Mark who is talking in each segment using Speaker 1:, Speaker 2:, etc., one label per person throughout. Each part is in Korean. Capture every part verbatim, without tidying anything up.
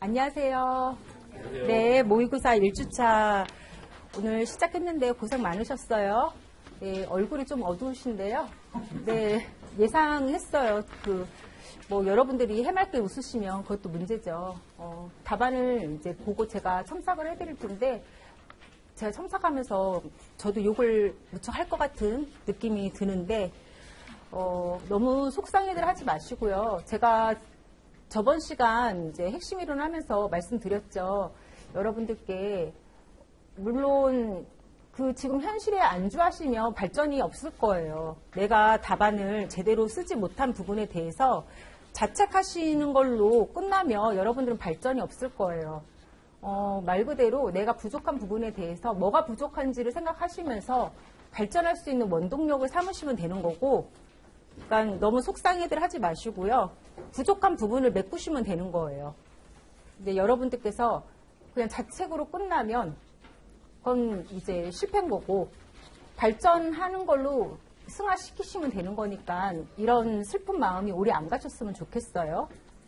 Speaker 1: 안녕하세요. 네, 모의고사 일 주차 오늘 시작했는데 고생 많으셨어요. 네, 얼굴이 좀 어두우신데요. 네, 예상했어요. 그, 뭐, 여러분들이 해맑게 웃으시면 그것도 문제죠. 어, 답안을 이제 보고 제가 첨삭을 해드릴 텐데, 제가 첨삭하면서 저도 욕을 무척 할 것 같은 느낌이 드는데, 어, 너무 속상해들 하지 마시고요. 제가 저번 시간 이제 핵심 이론 하면서 말씀드렸죠. 여러분들께, 물론, 그 지금 현실에 안주하시면 발전이 없을 거예요. 내가 답안을 제대로 쓰지 못한 부분에 대해서 자책하시는 걸로 끝나면 여러분들은 발전이 없을 거예요. 어, 말 그대로 내가 부족한 부분에 대해서 뭐가 부족한지를 생각하시면서 발전할 수 있는 원동력을 삼으시면 되는 거고, 그러니까 너무 속상해들 하지 마시고요. 부족한 부분을 메꾸시면 되는 거예요. 근데 여러분들께서 그냥 자책으로 끝나면 그건 이제 실패인 거고, 발전하는 걸로 승화시키시면 되는 거니까 이런 슬픈 마음이 오래 안 가셨으면 좋겠어요.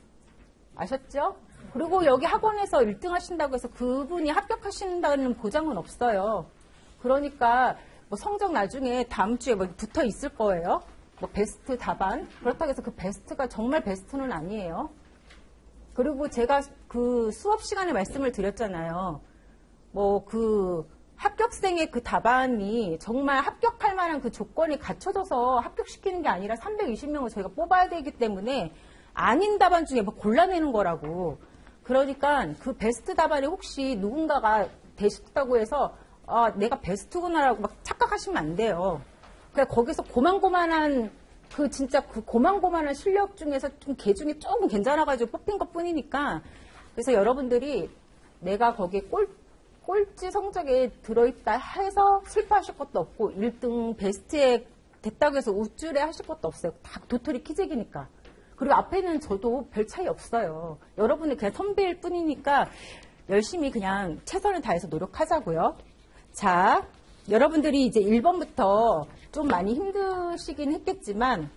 Speaker 1: 아셨죠? 그리고 여기 학원에서 일 등 하신다고 해서 그분이 합격하신다는 보장은 없어요. 그러니까 뭐 성적 나중에 다음 주에 뭐 붙어 있을 거예요. 뭐 베스트 답안. 그렇다고 해서 그 베스트가 정말 베스트는 아니에요. 그리고 제가 그 수업 시간에 말씀을 드렸잖아요. 뭐 그 합격생의 그 답안이 정말 합격할 만한 그 조건이 갖춰져서 합격시키는 게 아니라 삼백이십 명을 저희가 뽑아야 되기 때문에 아닌 답안 중에 뭐 골라내는 거라고. 그러니까 그 베스트 답안이 혹시 누군가가 되셨다고 해서 아, 내가 베스트구나라고 막 착각하시면 안 돼요. 그러니까 거기서 고만고만한 그 진짜 그 고만고만한 실력 중에서 좀 개 중에 조금 괜찮아가지고 뽑힌 것 뿐이니까. 그래서 여러분들이 내가 거기에 꼴, 꼴찌 성적에 들어있다 해서 슬퍼하실 것도 없고 일 등 베스트에 됐다고 해서 우쭐해 하실 것도 없어요. 다 도토리 키재기니까. 그리고 앞에는 저도 별 차이 없어요. 여러분은 그냥 선배일 뿐이니까 열심히 그냥 최선을 다해서 노력하자고요. 자, 여러분들이 이제 일 번부터 좀 많이 힘드시긴 했겠지만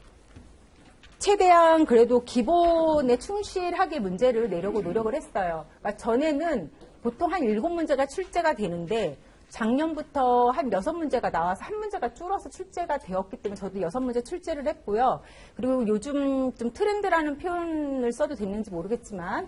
Speaker 1: 최대한 그래도 기본에 충실하게 문제를 내려고 노력을 했어요. 그러니까 전에는 보통 한 일곱 문제가 출제가 되는데 작년부터 한 여섯 문제가 나와서 한 문제가 줄어서 출제가 되었기 때문에 저도 여섯 문제 출제를 했고요. 그리고 요즘 좀 트렌드라는 표현을 써도 됐는지 모르겠지만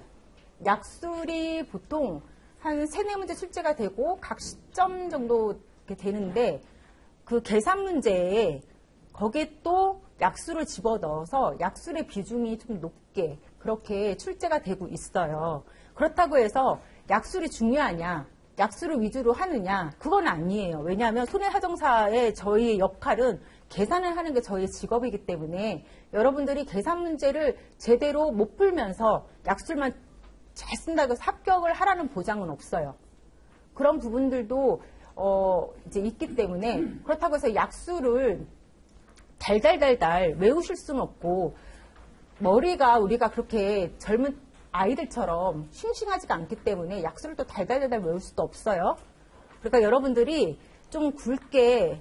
Speaker 1: 약술이 보통 한 세네 문제 출제가 되고 각 시점 정도 이렇게 되는데 그 계산 문제에 거기에 또 약수를 집어넣어서 약술의 비중이 좀 높게 그렇게 출제가 되고 있어요. 그렇다고 해서 약술이 중요하냐, 약수를 위주로 하느냐, 그건 아니에요. 왜냐하면 손해사정사의 저희의 역할은 계산을 하는 게 저희의 직업이기 때문에 여러분들이 계산 문제를 제대로 못 풀면서 약술만 잘 쓴다고 해서 합격을 하라는 보장은 없어요. 그런 부분들도 어, 이제 있기 때문에 그렇다고 해서 약수를 달달달달 외우실 수는 없고 머리가 우리가 그렇게 젊은 아이들처럼 싱싱하지가 않기 때문에 약수를 또 달달달달 외울 수도 없어요. 그러니까 여러분들이 좀 굵게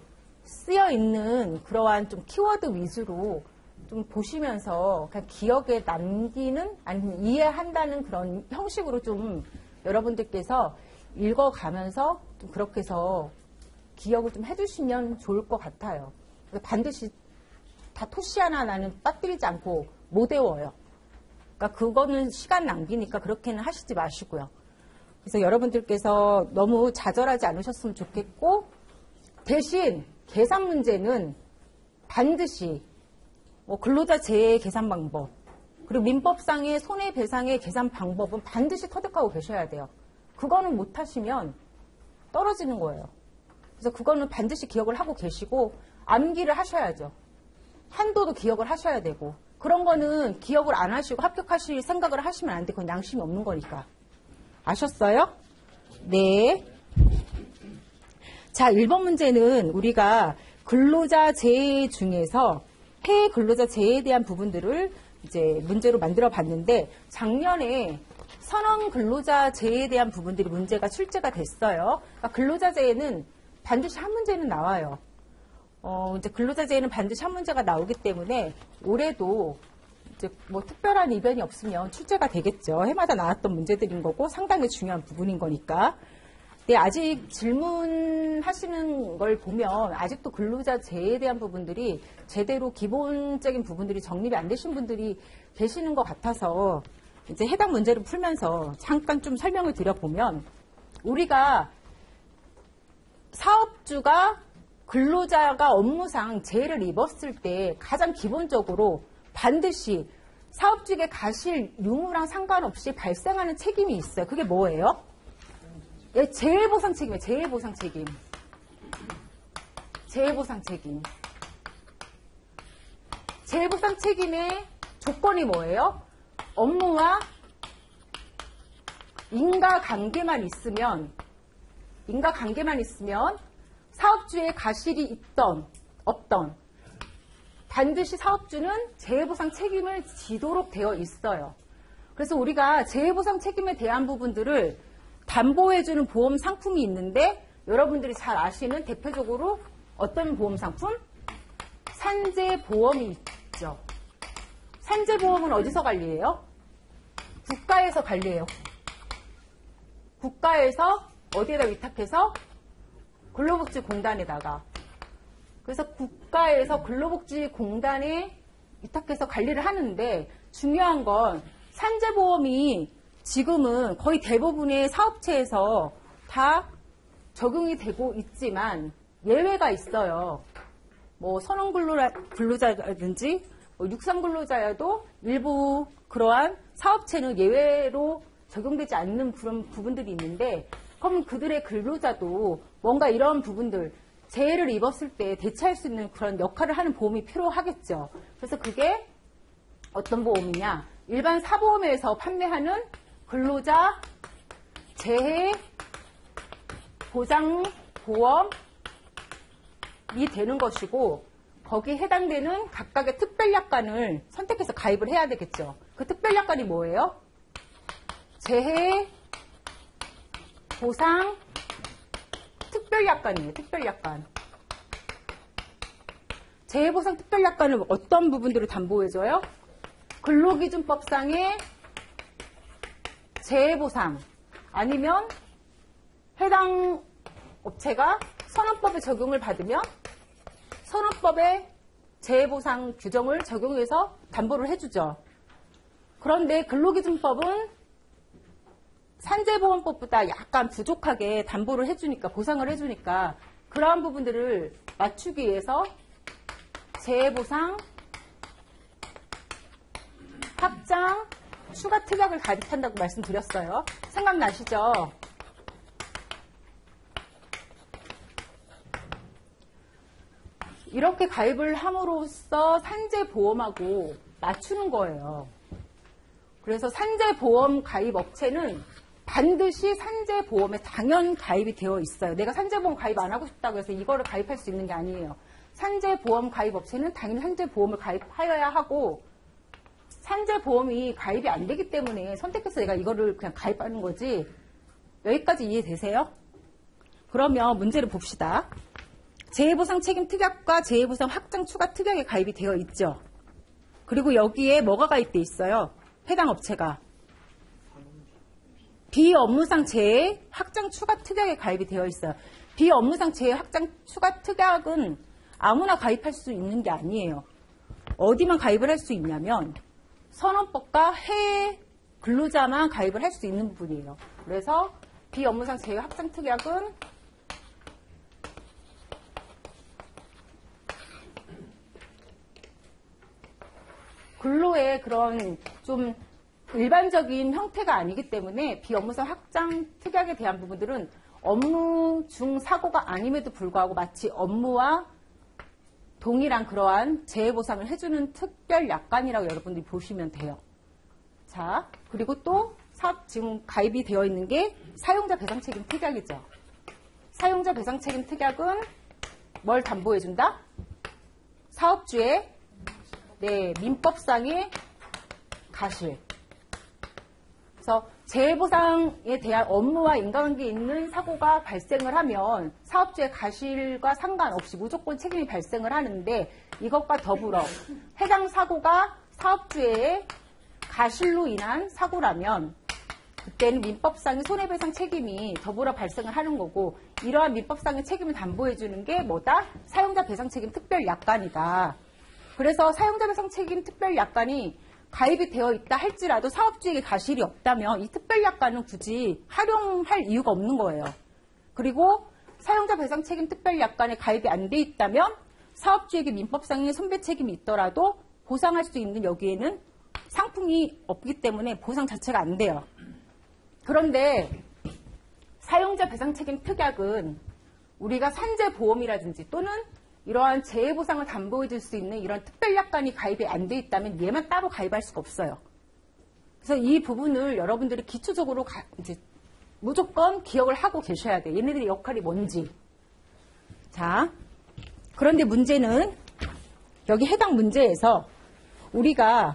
Speaker 1: 쓰여있는 그러한 좀 키워드 위주로 좀 보시면서 그냥 기억에 남기는 아니면 이해한다는 그런 형식으로 좀 여러분들께서 읽어가면서 좀 그렇게 해서 기억을 좀 해주시면 좋을 것 같아요. 반드시 다 토시 하나 나는 빠뜨리지 않고 못 외워요. 그러니까 그거는 시간 낭비니까 그렇게는 하시지 마시고요. 그래서 여러분들께서 너무 좌절하지 않으셨으면 좋겠고 대신 계산 문제는 반드시 뭐 근로자 재해 계산 방법 그리고 민법상의 손해배상의 계산 방법은 반드시 터득하고 계셔야 돼요. 그거는 못하시면 떨어지는 거예요. 그래서 그거는 반드시 기억을 하고 계시고 암기를 하셔야죠. 한도도 기억을 하셔야 되고 그런 거는 기억을 안 하시고 합격하실 생각을 하시면 안 돼. 그건 양심이 없는 거니까. 아셨어요? 네. 자, 일 번 문제는 우리가 근로자 재해 중에서 해외 근로자 재해에 대한 부분들을 이제 문제로 만들어 봤는데 작년에 선언 근로자 재해에 대한 부분들이 문제가 출제가 됐어요. 그러니까 근로자 재해는 반드시 한 문제는 나와요. 어, 이제 근로자 재해는 반드시 한 문제가 나오기 때문에 올해도 이제 뭐 특별한 이변이 없으면 출제가 되겠죠. 해마다 나왔던 문제들인 거고 상당히 중요한 부분인 거니까. 근데 아직 질문하시는 걸 보면 아직도 근로자 재해에 대한 부분들이 제대로 기본적인 부분들이 정립이 안 되신 분들이 계시는 것 같아서 이제 해당 문제를 풀면서 잠깐 좀 설명을 드려보면 우리가 사업주가 근로자가 업무상 재해를 입었을 때 가장 기본적으로 반드시 사업주에게 가실 유무랑 상관없이 발생하는 책임이 있어요. 그게 뭐예요? 예, 재해보상 책임이에요. 재해보상 책임. 재해보상 책임. 재해보상 책임의 조건이 뭐예요? 업무와 인과관계만 있으면 인과관계만 있으면 사업주의 가실이 있던 없던 반드시 사업주는 재해보상 책임을 지도록 되어 있어요. 그래서 우리가 재해보상 책임에 대한 부분들을 담보해주는 보험 상품이 있는데 여러분들이 잘 아시는 대표적으로 어떤 보험 상품? 산재보험이 있죠. 산재보험은 어디서 관리해요? 국가에서 관리해요. 국가에서 어디에다 위탁해서? 근로복지공단에다가. 그래서 국가에서 근로복지공단에 위탁해서 관리를 하는데 중요한 건 산재보험이 지금은 거의 대부분의 사업체에서 다 적용이 되고 있지만 예외가 있어요. 뭐 선원근로자든지 뭐 육상근로자여도 일부 그러한 사업체는 예외로 적용되지 않는 그런 부분들이 있는데 그럼 그들의 근로자도 뭔가 이런 부분들 재해를 입었을 때 대처할 수 있는 그런 역할을 하는 보험이 필요하겠죠. 그래서 그게 어떤 보험이냐? 일반 사보험에서 판매하는 근로자 재해 보장 보험이 되는 것이고 거기에 해당되는 각각의 특별약관을 선택해서 가입을 해야 되겠죠. 그 특별약관이 뭐예요? 재해 보상 특별약관이에요. 특별약관. 재해보상 특별약관은 어떤 부분들을 담보해줘요? 근로기준법상의 재해보상 아니면 해당 업체가 선언법에 적용을 받으면 선언법의 재해보상 규정을 적용해서 담보를 해주죠. 그런데 근로기준법은 산재보험법보다 약간 부족하게 담보를 해주니까, 보상을 해주니까 그러한 부분들을 맞추기 위해서 재해보상, 확장, 추가 특약을 가입한다고 말씀드렸어요. 생각나시죠? 이렇게 가입을 함으로써 산재보험하고 맞추는 거예요. 그래서 산재보험 가입 업체는 반드시 산재보험에 당연 가입이 되어 있어요. 내가 산재보험 가입 안 하고 싶다고 해서 이거를 가입할 수 있는 게 아니에요. 산재보험 가입 업체는 당연히 산재보험을 가입하여야 하고 산재보험이 가입이 안 되기 때문에 선택해서 내가 이거를 그냥 가입하는 거지. 여기까지 이해되세요? 그러면 문제를 봅시다. 재해보상 책임 특약과 재해보상 확장 추가 특약에 가입이 되어 있죠. 그리고 여기에 뭐가 가입돼 있어요? 해당 업체가 비업무상 재해 확장 추가 특약에 가입이 되어 있어요. 비업무상 재해 확장 추가 특약은 아무나 가입할 수 있는 게 아니에요. 어디만 가입을 할 수 있냐면 선언법과 해외 근로자만 가입을 할 수 있는 부분이에요. 그래서 비업무상 재해 확장 특약은 근로의 그런 좀 일반적인 형태가 아니기 때문에 비업무상 확장 특약에 대한 부분들은 업무 중 사고가 아님에도 불구하고 마치 업무와 동일한 그러한 재해보상을 해주는 특별 약관이라고 여러분들이 보시면 돼요. 자, 그리고 또 사업 지금 가입이 되어 있는 게 사용자 배상책임 특약이죠. 사용자 배상책임 특약은 뭘 담보해준다? 사업주의 네, 민법상의 가실. 그래서 재해보상에 대한 업무와 인과관계에 있는 사고가 발생을 하면 사업주의 가실과 상관없이 무조건 책임이 발생을 하는데 이것과 더불어 해당 사고가 사업주의 가실로 인한 사고라면 그때는 민법상의 손해배상 책임이 더불어 발생을 하는 거고, 이러한 민법상의 책임을 담보해 주는 게 뭐다? 사용자 배상 책임 특별약관이다. 그래서 사용자 배상 책임 특별약관이 가입이 되어 있다 할지라도 사업주에게 가실이 없다면 이 특별약관은 굳이 활용할 이유가 없는 거예요. 그리고 사용자 배상 책임 특별약관에 가입이 안 돼 있다면 사업주에게 민법상의 손배 책임이 있더라도 보상할 수 있는 여기에는 상품이 없기 때문에 보상 자체가 안 돼요. 그런데 사용자 배상 책임 특약은 우리가 산재보험이라든지 또는 이러한 재해보상을 담보해 줄 수 있는 이런 특별약관이 가입이 안 돼 있다면 얘만 따로 가입할 수가 없어요. 그래서 이 부분을 여러분들이 기초적으로 가, 이제 무조건 기억을 하고 계셔야 돼요. 얘네들의 역할이 뭔지. 자, 그런데 문제는 여기 해당 문제에서 우리가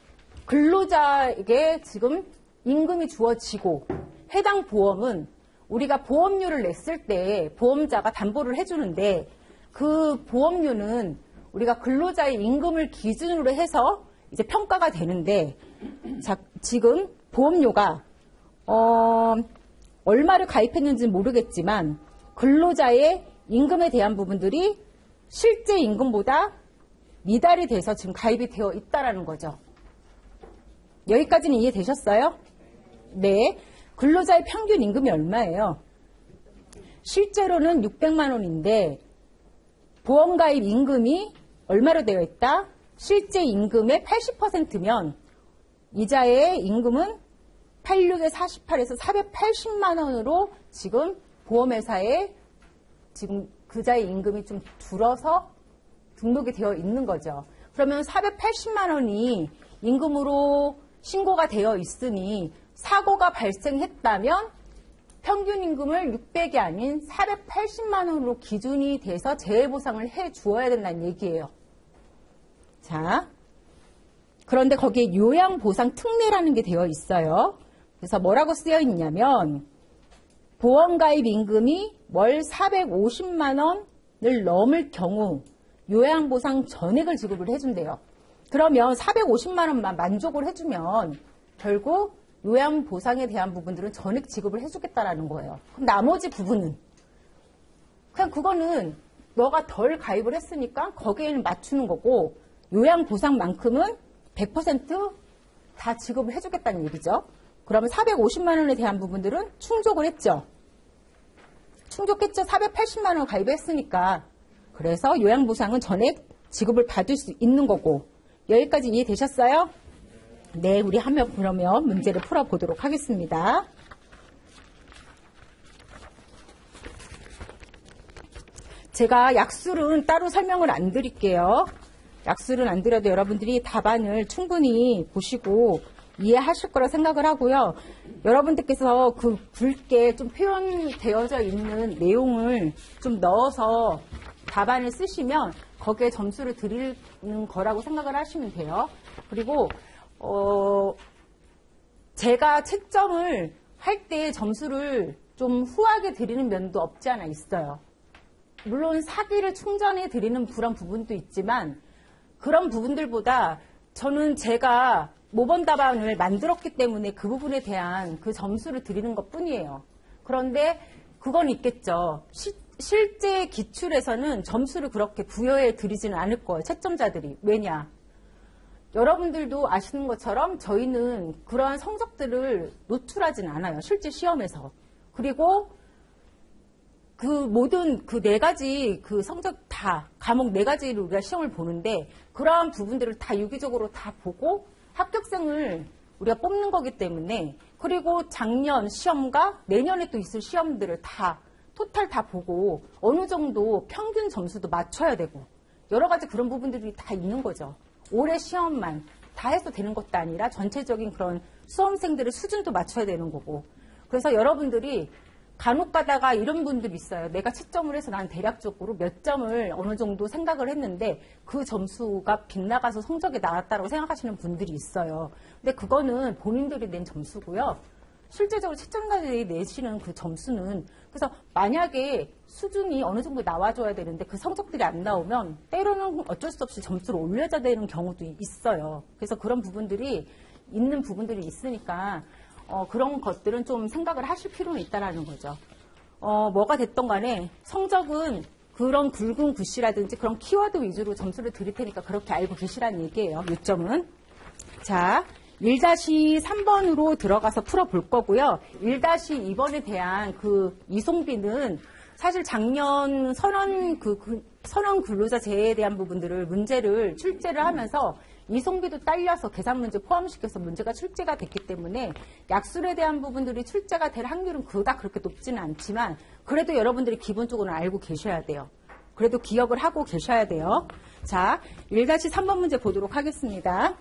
Speaker 1: 근로자에게 지금 임금이 주어지고 해당 보험은 우리가 보험료를 냈을 때 보험자가 담보를 해주는데 그 보험료는 우리가 근로자의 임금을 기준으로 해서 이제 평가가 되는데, 자, 지금 보험료가 어, 얼마를 가입했는지는 모르겠지만 근로자의 임금에 대한 부분들이 실제 임금보다 미달이 돼서 지금 가입이 되어 있다라는 거죠. 여기까지는 이해되셨어요? 네. 근로자의 평균 임금이 얼마예요? 실제로는 육백만 원인데 보험가입 임금이 얼마로 되어 있다? 실제 임금의 팔십 퍼센트면 이자의 임금은 팔십육에 사십팔에서 사백팔십만 원으로 지금 보험회사에 지금 그자의 임금이 좀 줄어서 등록이 되어 있는 거죠. 그러면 사백팔십만 원이 임금으로 신고가 되어 있으니 사고가 발생했다면 평균 임금을 육백이 아닌 사백팔십만 원으로 기준이 돼서 재해보상을 해 주어야 된다는 얘기예요. 자, 그런데 거기에 요양보상 특례라는 게 되어 있어요. 그래서 뭐라고 쓰여 있냐면 보험가입 임금이 월 사백오십만 원을 넘을 경우 요양보상 전액을 지급을 해준대요. 그러면 사백오십만 원만 만족을 해주면 결국 요양보상에 대한 부분들은 전액 지급을 해주겠다라는 거예요. 그럼 나머지 부분은 그냥 그거는 너가 덜 가입을 했으니까 거기에는 맞추는 거고 요양보상만큼은 백 퍼센트 다 지급을 해주겠다는 얘기죠. 그러면 사백오십만 원에 대한 부분들은 충족을 했죠. 충족했죠. 사백팔십만 원 가입했으니까. 그래서 요양보상은 전액 지급을 받을 수 있는 거고. 여기까지 이해되셨어요? 네, 우리 한번 그러면 문제를 풀어보도록 하겠습니다. 제가 약술은 따로 설명을 안 드릴게요. 약술은 안 드려도 여러분들이 답안을 충분히 보시고 이해하실 거라 생각을 하고요. 여러분들께서 그 굵게 좀 표현되어져 있는 내용을 좀 넣어서 답안을 쓰시면 거기에 점수를 드리는 거라고 생각을 하시면 돼요. 그리고 어, 제가 채점을 할 때 점수를 좀 후하게 드리는 면도 없지 않아 있어요. 물론 사기를 충전해 드리는 그런 부분도 있지만 그런 부분들보다 저는 제가 모범 답안을 만들었기 때문에 그 부분에 대한 그 점수를 드리는 것 뿐이에요. 그런데 그건 있겠죠. 시, 실제 기출에서는 점수를 그렇게 부여해 드리지는 않을 거예요. 채점자들이. 왜냐? 여러분들도 아시는 것처럼 저희는 그러한 성적들을 노출하지는 않아요. 실제 시험에서. 그리고 그 모든 그 네 가지 그 성적 다, 과목 네 가지를 우리가 시험을 보는데 그러한 부분들을 다 유기적으로 다 보고 합격생을 우리가 뽑는 거기 때문에 그리고 작년 시험과 내년에 또 있을 시험들을 다 토탈 다 보고 어느 정도 평균 점수도 맞춰야 되고 여러 가지 그런 부분들이 다 있는 거죠. 올해 시험만 다 해서 되는 것도 아니라 전체적인 그런 수험생들의 수준도 맞춰야 되는 거고 그래서 여러분들이 간혹 가다가 이런 분들이 있어요. 내가 채점을 해서 난 대략적으로 몇 점을 어느 정도 생각을 했는데 그 점수가 빗나가서 성적이 나왔다고 생각하시는 분들이 있어요. 근데 그거는 본인들이 낸 점수고요. 실제적으로 채점자들이 내시는 그 점수는 그래서 만약에 수준이 어느 정도 나와줘야 되는데 그 성적들이 안 나오면 때로는 어쩔 수 없이 점수를 올려야 되는 경우도 있어요. 그래서 그런 부분들이 있는 부분들이 있으니까 어, 그런 것들은 좀 생각을 하실 필요는 있다라는 거죠. 어, 뭐가 됐던 간에 성적은 그런 굵은 글씨라든지 그런 키워드 위주로 점수를 드릴 테니까 그렇게 알고 계시라는 얘기예요. 요점은. 자, 일 삼 번으로 들어가서 풀어볼 거고요. 일 이 번에 대한 그 이송비는 사실 작년 선언 그, 그 선언 근로자 제외에 대한 부분들을 문제를 출제를 하면서 이송비도 딸려서 계산 문제 포함시켜서 문제가 출제가 됐기 때문에 약술에 대한 부분들이 출제가 될 확률은 그닥 그렇게 높지는 않지만 그래도 여러분들이 기본적으로 알고 계셔야 돼요. 그래도 기억을 하고 계셔야 돼요. 자, 일 삼 번 문제 보도록 하겠습니다.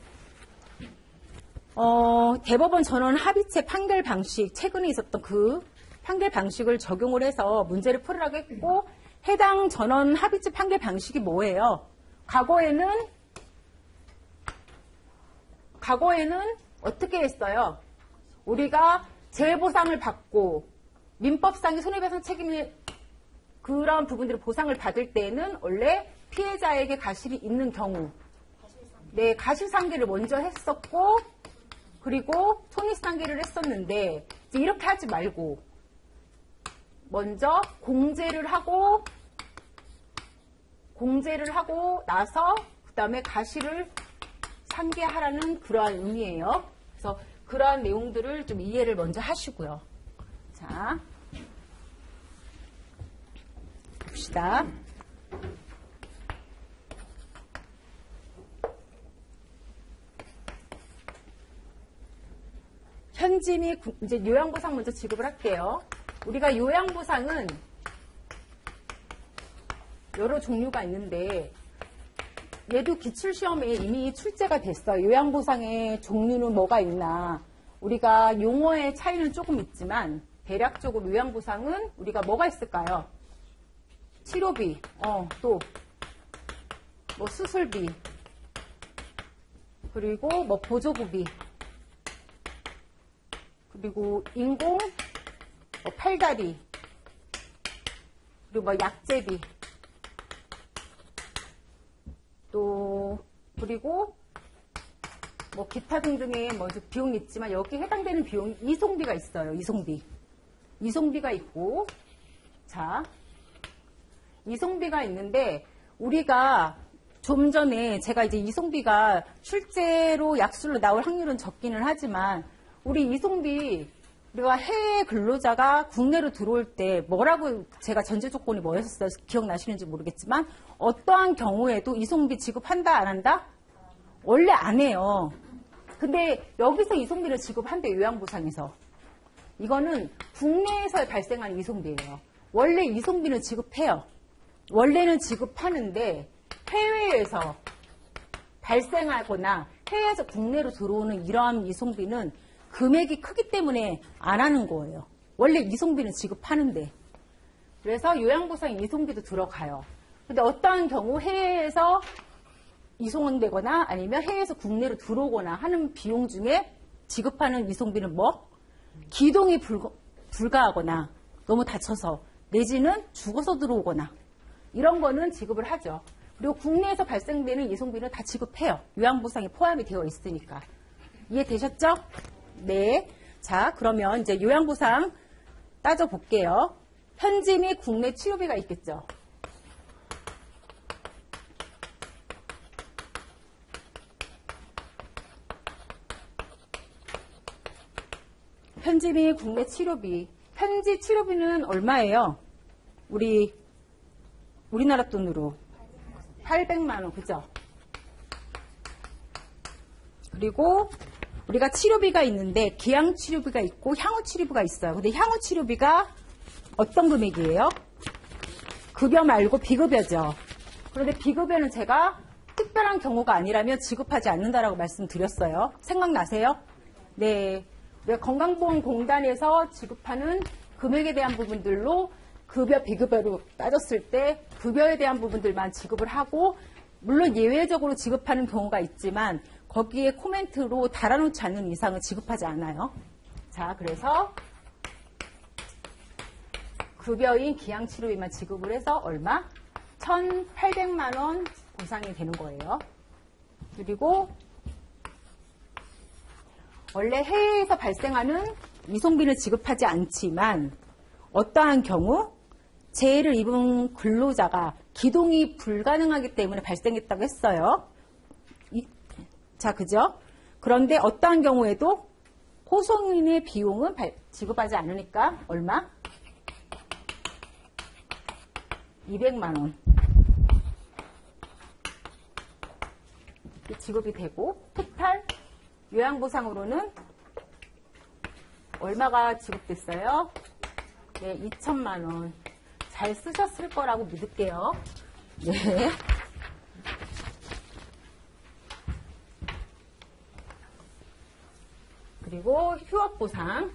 Speaker 1: 어, 대법원 전원 합의체 판결 방식, 최근에 있었던 그 판결 방식을 적용을 해서 문제를 풀으라고 했고, 해당 전원 합의체 판결 방식이 뭐예요? 과거에는, 과거에는 어떻게 했어요? 우리가 재해보상을 받고, 민법상의 손해배상 책임이 그런 부분들을 보상을 받을 때에는 원래 피해자에게 가실이 있는 경우, 네, 가실상계를 먼저 했었고, 그리고 손익상계를 했었는데 이제 이렇게 하지 말고 먼저 공제를 하고 공제를 하고 나서 그 다음에 가시를 상계하라는 그러한 의미예요. 그래서 그러한 내용들을 좀 이해를 먼저 하시고요. 자, 봅시다. 현지 및 이제 요양보상 먼저 지급을 할게요. 우리가 요양보상은 여러 종류가 있는데 얘도 기출시험에 이미 출제가 됐어요. 요양보상의 종류는 뭐가 있나. 우리가 용어의 차이는 조금 있지만 대략적으로 요양보상은 우리가 뭐가 있을까요? 치료비, 어, 또 뭐 수술비, 그리고 뭐 보조구비, 그리고 인공, 뭐 팔다리, 그리고 뭐 약제비, 또 그리고 뭐 기타 등등의 뭐 비용이 있지만 여기에 해당되는 비용이 이송비가 있어요. 이송비, 이송비가 있고, 자, 이송비가 있는데 우리가 좀 전에 제가 이제 이송비가 실제로 약술로 나올 확률은 적기는 하지만 우리 이송비, 우리가 해외 근로자가 국내로 들어올 때 뭐라고 제가 전제 조건이 뭐였었어요? 기억나시는지 모르겠지만 어떠한 경우에도 이송비 지급한다 안 한다? 원래 안 해요. 근데 여기서 이송비를 지급한대, 요양보상에서. 이거는 국내에서 발생하는 이송비예요. 원래 이송비는 지급해요. 원래는 지급하는데 해외에서 발생하거나 해외에서 국내로 들어오는 이러한 이송비는 금액이 크기 때문에 안 하는 거예요. 원래 이송비는 지급하는데. 그래서 요양보상 이송비도 들어가요. 근데 어떠한 경우 해외에서 이송되거나 아니면 해외에서 국내로 들어오거나 하는 비용 중에 지급하는 이송비는 뭐? 기동이 불가, 불가하거나 너무 다쳐서 내지는 죽어서 들어오거나 이런 거는 지급을 하죠. 그리고 국내에서 발생되는 이송비는 다 지급해요. 요양보상에 포함이 되어 있으니까. 이해되셨죠? 네. 자, 그러면 이제 요양보상 따져볼게요. 현지 및 국내 치료비가 있겠죠. 현지 및 국내 치료비. 현지 치료비는 얼마예요? 우리, 우리나라 돈으로. 팔백만 원, 그죠? 그리고 우리가 치료비가 있는데 기양 치료비가 있고 향후 치료비가 있어요. 근데 향후 치료비가 어떤 금액이에요? 급여 말고 비급여죠. 그런데 비급여는 제가 특별한 경우가 아니라면 지급하지 않는다라고 말씀드렸어요. 생각나세요? 네. 우리가 건강보험공단에서 지급하는 금액에 대한 부분들로 급여, 비급여로 따졌을 때 급여에 대한 부분들만 지급을 하고 물론 예외적으로 지급하는 경우가 있지만 거기에 코멘트로 달아놓지 않는 이상은 지급하지 않아요. 자, 그래서 급여인 기양치료비만 지급을 해서 얼마? 천팔백만 원 보상이 되는 거예요. 그리고 원래 해외에서 발생하는 이송비는 지급하지 않지만 어떠한 경우 재해를 입은 근로자가 기동이 불가능하기 때문에 발생했다고 했어요. 이, 자, 그죠? 그런데 어떠한 경우에도 호송인의 비용은 발, 지급하지 않으니까 얼마? 이백만 원 지급이 되고 토탈 요양보상으로는 얼마가 지급됐어요? 네, 이천만 원. 잘 쓰셨을 거라고 믿을게요. 네. 그리고 휴업보상.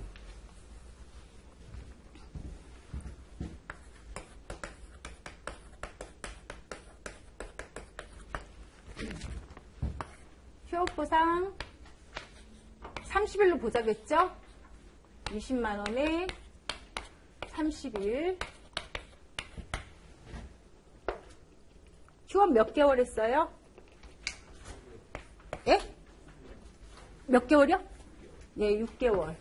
Speaker 1: 휴업보상 삼십 일로 보자겠죠? 이십만 원에 삼십 일. 휴업 몇 개월 했어요? 예? 몇 개월이요? 예, 육 개월.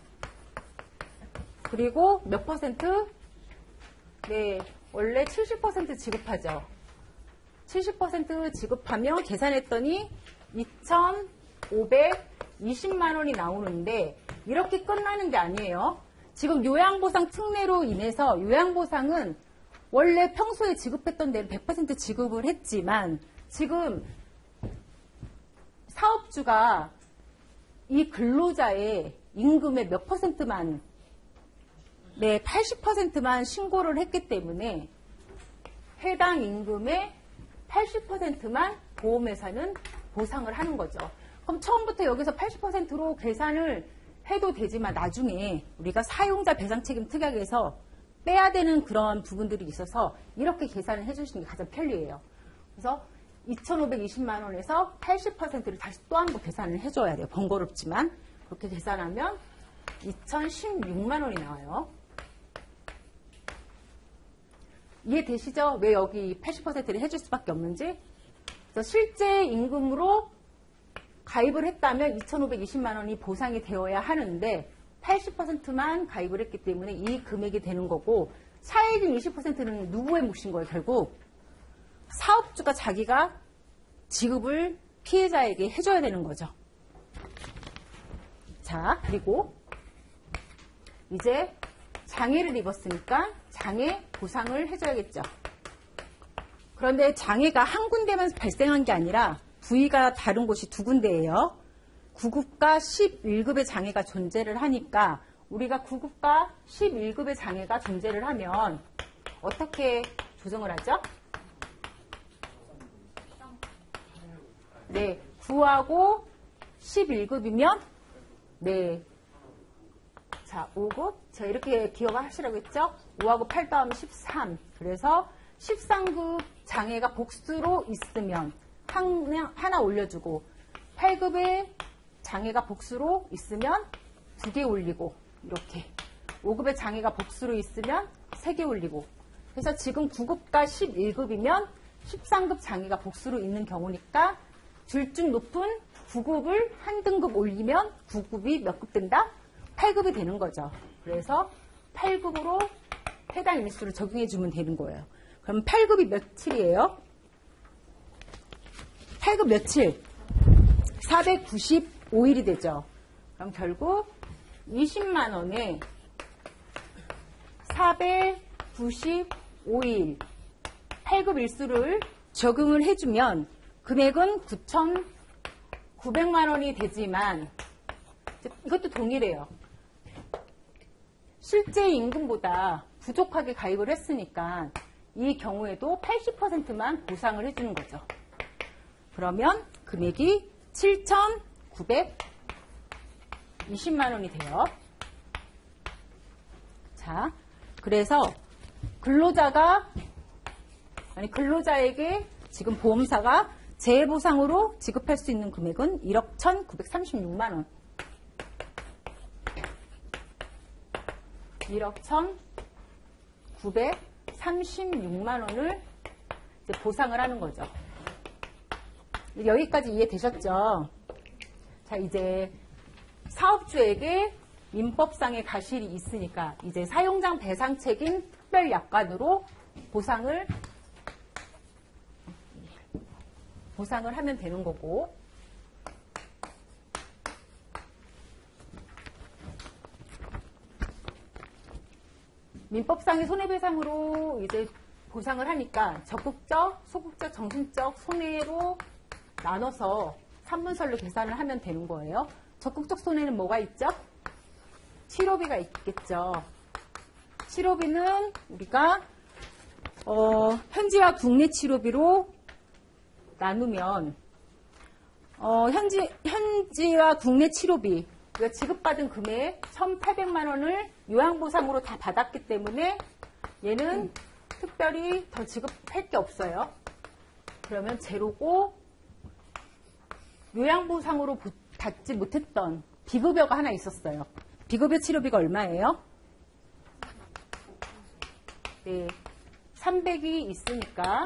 Speaker 1: 그리고 몇 퍼센트? 네, 원래 칠십 퍼센트 지급하죠. 칠십 퍼센트 지급하면 계산했더니 이천오백이십만 원이 나오는데 이렇게 끝나는 게 아니에요. 지금 요양보상 특례로 인해서 요양보상은 원래 평소에 지급했던 데는 백 퍼센트 지급을 했지만 지금 사업주가 이 근로자의 임금의 몇 퍼센트만, 네, 팔십 퍼센트만 신고를 했기 때문에 해당 임금의 팔십 퍼센트만 보험회사는 보상을 하는 거죠. 그럼 처음부터 여기서 팔십 퍼센트로 계산을 해도 되지만 나중에 우리가 사용자 배상 책임 특약에서 빼야 되는 그런 부분들이 있어서 이렇게 계산을 해주시는 게 가장 편리해요. 그래서 이천오백이십만 원에서 팔십 퍼센트를 다시 또 한 번 계산을 해줘야 돼요. 번거롭지만 그렇게 계산하면 이천십육만 원이 나와요. 이해되시죠? 왜 여기 팔십 퍼센트를 해줄 수밖에 없는지? 그래서 실제 임금으로 가입을 했다면 이천오백이십만 원이 보상이 되어야 하는데 팔십 퍼센트만 가입을 했기 때문에 이 금액이 되는 거고 차액인 이십 퍼센트는 누구의 몫인 거예요? 결국 사업주가 자기가 지급을 피해자에게 해줘야 되는 거죠. 자, 그리고 이제 장애를 입었으니까 장애 보상을 해줘야겠죠. 그런데 장애가 한 군데만 발생한 게 아니라 부위가 다른 곳이 두 군데예요. 구 급과 십일 급의 장애가 존재를 하니까 우리가 구 급과 십일 급의 장애가 존재를 하면 어떻게 조정을 하죠? 네, 구하고 십일 급이면 네, 자, 오 급. 자, 이렇게 기억하시라고 했죠? 오하고 팔 더하면 십삼. 그래서 십삼 급 장애가 복수로 있으면 하나, 하나 올려주고 팔 급의 장애가 복수로 있으면 두 개 올리고 이렇게 오 급의 장애가 복수로 있으면 세 개 올리고 그래서 지금 구 급과 십일 급이면 십삼 급 장애가 복수로 있는 경우니까 줄중 높은 구 급을 한 등급 올리면 구 급이 몇 급 된다? 팔 급이 되는 거죠. 그래서 팔 급으로 해당 일수를 적용해 주면 되는 거예요. 그럼 팔 급이 며칠이에요? 팔 급 며칠? 사백구십오 일이 되죠. 그럼 결국 이십만 원에 사백구십오 일 팔 급 일수를 적용을 해주면 금액은 구천구백만 원이 되지만 이것도 동일해요. 실제 임금보다 부족하게 가입을 했으니까 이 경우에도 팔십 퍼센트만 보상을 해주는 거죠. 그러면 금액이 칠천구백이십만 원이 돼요. 자, 그래서 근로자가 아니 근로자에게 지금 보험사가 재해보상으로 지급할 수 있는 금액은 일억 천구백삼십육만 원. 일억 천구백삼십육만 원을 이제 보상을 하는 거죠. 여기까지 이해되셨죠? 자, 이제 사업주에게 민법상의 과실이 있으니까 이제 사용장 배상 책임 특별 약관으로 보상을 보상을 하면 되는 거고, 민법상의 손해배상으로 이제 보상을 하니까 적극적, 소극적, 정신적 손해로 나눠서 삼분설로 계산을 하면 되는 거예요. 적극적 손해는 뭐가 있죠? 치료비가 있겠죠. 치료비는 우리가 어, 현지와 국내 치료비로 나누면 어, 현지, 현지와 국내 치료비 우리가 지급받은 금액 천팔백만 원을 요양보상으로 다 받았기 때문에 얘는 특별히 더 지급할 게 없어요. 그러면 제로고, 요양보상으로 받지 못했던 비급여가 하나 있었어요. 비급여 치료비가 얼마예요? 네, 삼백이 있으니까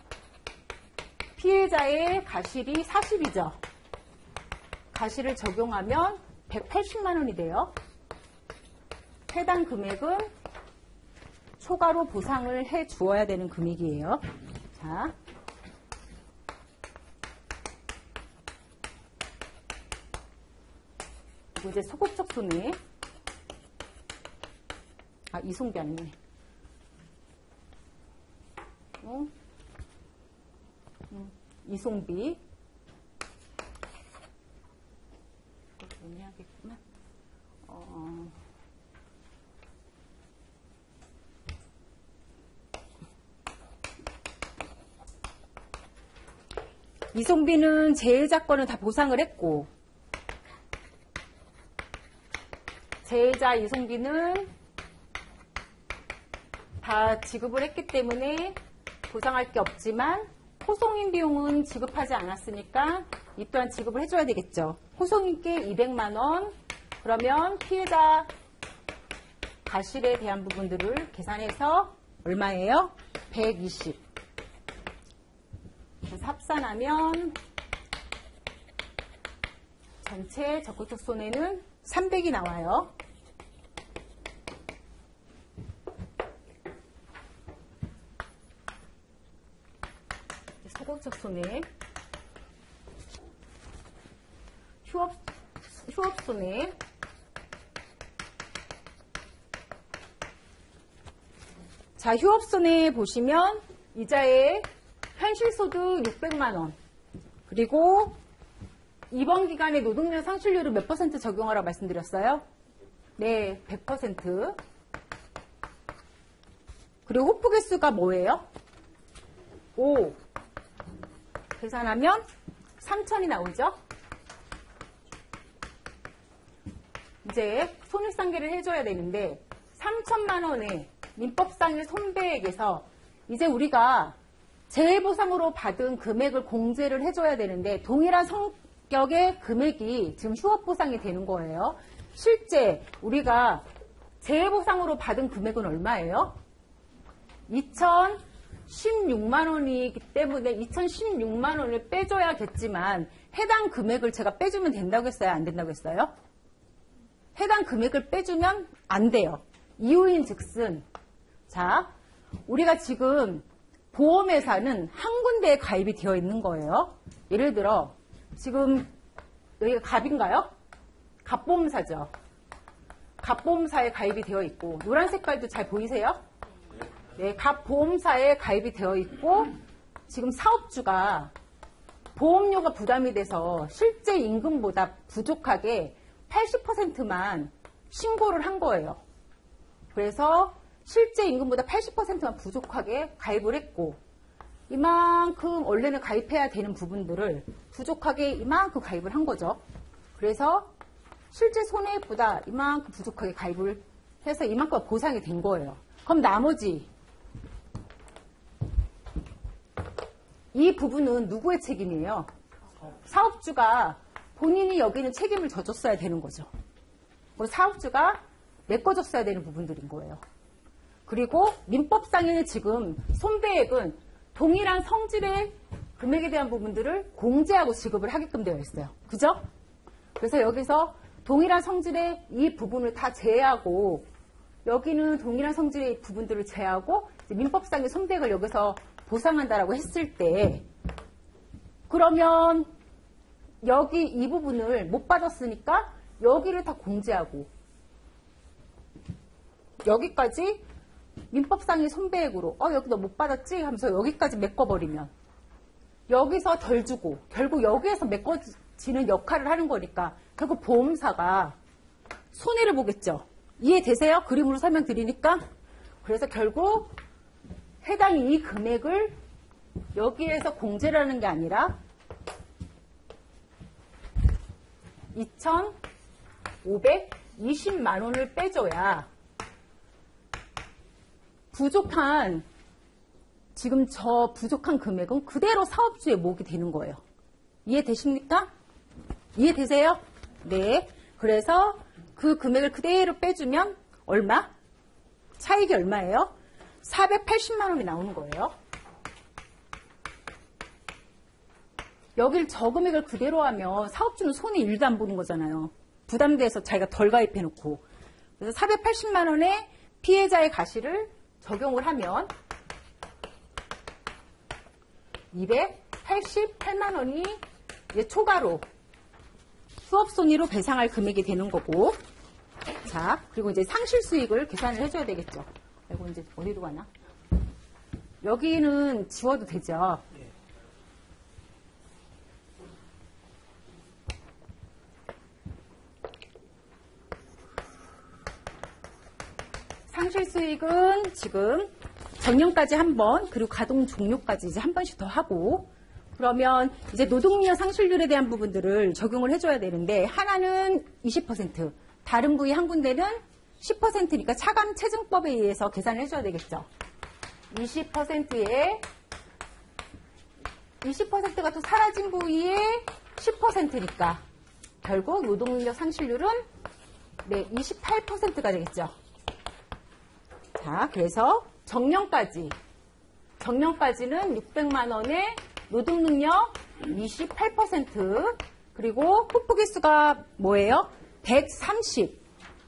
Speaker 1: 피해자의 과실이 사십이죠. 과실을 적용하면 백팔십만 원이 돼요. 해당 금액은 초과로 보상을 해 주어야 되는 금액이에요. 자, 그리고 이제 소극적 손해. 아, 이송비 아니네. 어? 음, 이송비. 해야겠구나. 어. 이송비는 재해자권을 다 보상을 했고, 재해자 이송비는 다 지급을 했기 때문에 보상할 게 없지만, 호송인 비용은 지급하지 않았으니까 이 또한 지급을 해줘야 되겠죠. 호송인께 이백만 원, 그러면 피해자 과실에 대한 부분들을 계산해서 얼마예요? 백이십. 그래서 합산하면 전체 적극적 손해는 삼백이 나와요. 소극적 손해, 휴업, 휴업 손해, 자, 휴업 손해 보시면 이자의 현실소득 육백만 원, 그리고 이번 기간에 노동력 상실률을 몇 퍼센트 적용하라고 말씀드렸어요? 네, 백 퍼센트. 그리고 호프 개수가 뭐예요? 오. 계산하면 삼천이 나오죠? 이제 손익상계를 해줘야 되는데 삼천만 원의 민법상의 손배액에서 이제 우리가 재해보상으로 받은 금액을 공제를 해줘야 되는데 동일한 성격의 금액이 지금 휴업보상이 되는 거예요. 실제 우리가 재해보상으로 받은 금액은 얼마예요? 이천십육만 원이기 때문에 이천십육만 원을 빼줘야겠지만 해당 금액을 제가 빼주면 된다고 했어요? 안 된다고 했어요? 해당 금액을 빼주면 안 돼요. 이유인 즉슨, 자, 우리가 지금 보험회사는 한 군데에 가입이 되어 있는 거예요. 예를 들어 지금 여기가 갑인가요? 갑보험사죠. 갑보험사에 가입이 되어 있고, 노란 색깔도 잘 보이세요? 네, 갑보험사에 가입이 되어 있고, 지금 사업주가 보험료가 부담이 돼서 실제 임금보다 부족하게 팔십 퍼센트만 신고를 한 거예요. 그래서 실제 임금보다 팔십 퍼센트만 부족하게 가입을 했고, 이만큼 원래는 가입해야 되는 부분들을 부족하게 이만큼 가입을 한 거죠. 그래서 실제 손해액보다 이만큼 부족하게 가입을 해서 이만큼 보상이 된 거예요. 그럼 나머지 이 부분은 누구의 책임이에요? 사업주가 본인이 여기는 책임을 져줬어야 되는 거죠. 그리고 사업주가 메꿔줬어야 되는 부분들인 거예요. 그리고 민법상에는 지금 손배액은 동일한 성질의 금액에 대한 부분들을 공제하고 지급을 하게끔 되어 있어요. 그죠? 그래서 여기서 동일한 성질의 이 부분을 다 제외하고 여기는 동일한 성질의 부분들을 제외하고 민법상의 손배액을 여기서 보상한다라고 했을 때 그러면 여기 이 부분을 못 받았으니까 여기를 다 공제하고 여기까지 민법상의 손배액으로 어 여기 너 못 받았지? 하면서 여기까지 메꿔버리면 여기서 덜 주고 결국 여기에서 메꿔지는 역할을 하는 거니까 결국 보험사가 손해를 보겠죠. 이해되세요? 그림으로 설명드리니까. 그래서 결국 해당 이 금액을 여기에서 공제를 하는 게 아니라 이천오백이십만 원을 빼줘야 부족한 지금 저 부족한 금액은 그대로 사업주의 몫이 되는 거예요. 이해되십니까? 이해되세요? 네. 그래서 그 금액을 그대로 빼주면 얼마? 차익이 얼마예요? 사백팔십만 원이 나오는 거예요. 여길 저 금액을 그대로 하면 사업주는 손해 일도 안 보는 거잖아요. 부담돼서 자기가 덜 가입해놓고. 그래서 사백팔십만 원의 피해자의 가시를 적용을 하면 이백팔십팔만 원이 이제 초과로 수업 손해로 배상할 금액이 되는 거고. 자, 그리고 이제 상실 수익을 계산을 해줘야 되겠죠. 이거 이제 어디로 가나? 여기는 지워도 되죠. 상실 수익은 지금 정년까지 한 번, 그리고 가동 종료까지 이제 한 번씩 더 하고, 그러면 이제 노동력 상실률에 대한 부분들을 적용을 해줘야 되는데, 하나는 이십 퍼센트, 다른 부위 한 군데는 십 퍼센트니까 차감 체증법에 의해서 계산을 해줘야 되겠죠. 이십 퍼센트에 이십 퍼센트가 또 사라진 부위의 십 퍼센트니까 결국 노동력 상실률은 네, 이십팔 퍼센트가 되겠죠. 자, 그래서 정년까지, 정년까지는 육백만 원에 노동능력 이십팔 퍼센트, 그리고 풋풋기수가 뭐예요? 백삼십.